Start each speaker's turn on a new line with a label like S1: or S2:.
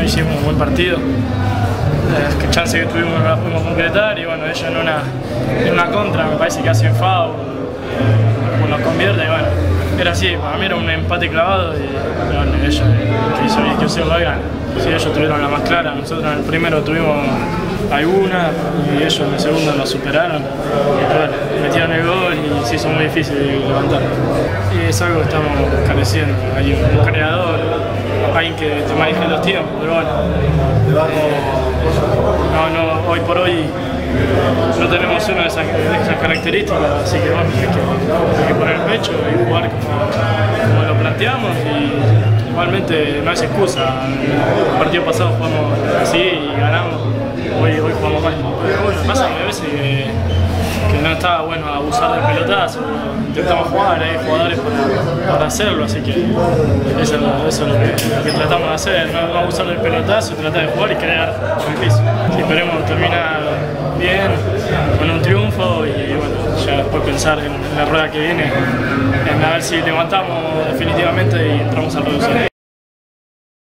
S1: hicimos un buen partido. Que chance que tuvimos no la pudimos concretar y bueno, ellos en una contra me parece que hacen foul, nos convierte y bueno, era así, para mí era un empate clavado y bueno, ellos que hizo lo gana. Sí, ellos tuvieron la más clara, nosotros en el primero tuvimos alguna y ellos en el segundo nos superaron y bueno, metieron el gol y se hizo muy difícil de levantar. Y es algo que estamos careciendo, hay un creador, alguien que te maneje los tiempos, pero bueno, hoy por hoy no tenemos una de esas características, así que bueno, hay que poner el pecho y jugar como lo planteamos y igualmente no es excusa. El partido pasado jugamos así y ganamos, hoy jugamos mal. Pero bueno, pasa que a veces que no está bueno abusar del pelotazo, intentamos jugar, hay jugadores para hacerlo, así que eso es lo que tratamos de hacer, no abusar del pelotazo, tratar de jugar y crear en el piso. Esperemos terminar bien, con un triunfo y bueno, ya después pensar en la rueda que viene, en a ver si levantamos definitivamente y entramos al reducir.